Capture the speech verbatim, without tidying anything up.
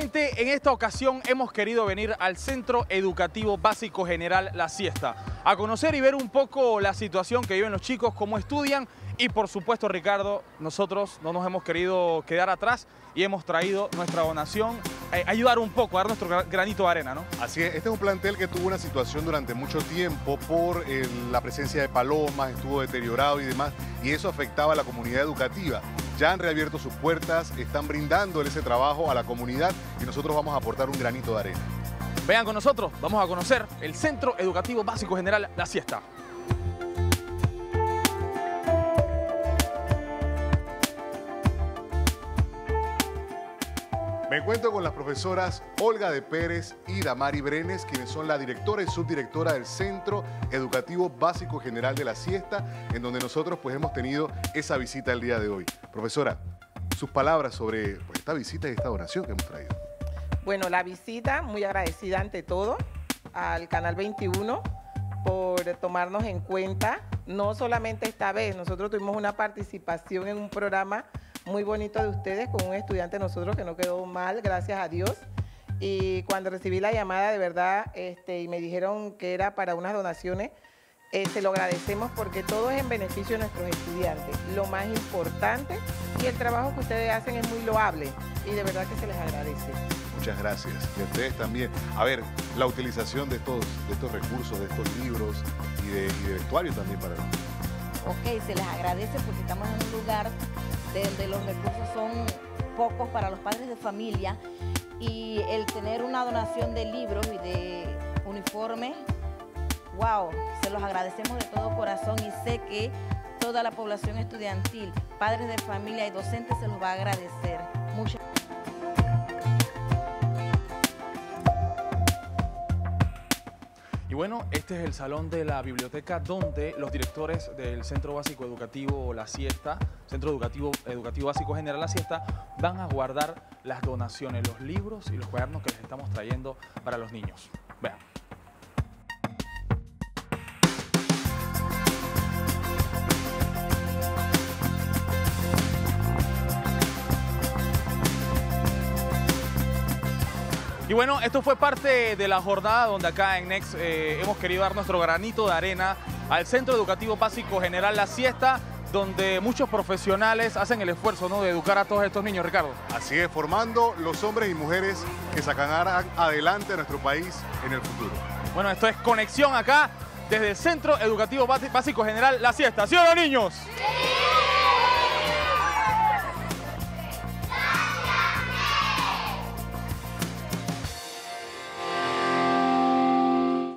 justamente en esta ocasión hemos querido venir al Centro Educativo Básico General La Siesta a conocer y ver un poco la situación que viven los chicos, cómo estudian y por supuesto, Ricardo, nosotros no nos hemos querido quedar atrás y hemos traído nuestra donación, eh, ayudar un poco, a dar nuestro granito de arena, ¿no? Así es, este es un plantel que tuvo una situación durante mucho tiempo por eh, la presencia de palomas, estuvo deteriorado y demás, y eso afectaba a la comunidad educativa. Ya han reabierto sus puertas, están brindando ese trabajo a la comunidad y nosotros vamos a aportar un granito de arena. Vengan con nosotros, vamos a conocer el Centro Educativo Básico General La Siesta. Me encuentro con las profesoras Olga de Pérez y Damari Brenes, quienes son la directora y subdirectora del Centro Educativo Básico General de La Siesta, en donde nosotros pues hemos tenido esa visita el día de hoy. Profesora, sus palabras sobre pues, esta visita y esta donación que hemos traído. Bueno, la visita, muy agradecida ante todo al Canal veintiuno por tomarnos en cuenta. No solamente esta vez, nosotros tuvimos una participación en un programa muy bonito de ustedes con un estudiante de nosotros que no quedó mal, gracias a Dios. Y cuando recibí la llamada de verdad este, y me dijeron que era para unas donaciones, eh, se lo agradecemos porque todo es en beneficio de nuestros estudiantes, lo más importante, y el trabajo que ustedes hacen es muy loable y de verdad que se les agradece. Muchas gracias. Y a ustedes también. A ver, la utilización de estos, de estos recursos, de estos libros y de, y de vestuario también para nosotros. Ok, se les agradece porque estamos en un lugar donde los recursos son pocos para los padres de familia y el tener una donación de libros y de uniformes, wow, se los agradecemos de todo corazón y sé que toda la población estudiantil, padres de familia y docentes se los va a agradecer. Muchas Y bueno, este es el salón de la biblioteca donde los directores del Centro Básico Educativo La Siesta, Centro Educativo, Educativo Básico General La Siesta, van a guardar las donaciones, los libros y los cuadernos que les estamos trayendo para los niños. Vean. Y bueno, esto fue parte de la jornada donde acá en Next eh, hemos querido dar nuestro granito de arena al Centro Educativo Básico General La Siesta, donde muchos profesionales hacen el esfuerzo, ¿no?, de educar a todos estos niños, Ricardo. Así es, formando los hombres y mujeres que sacarán adelante a nuestro país en el futuro. Bueno, esto es Conexión acá desde el Centro Educativo Básico General La Siesta. ¿Sí o no, niños? ¡Sí!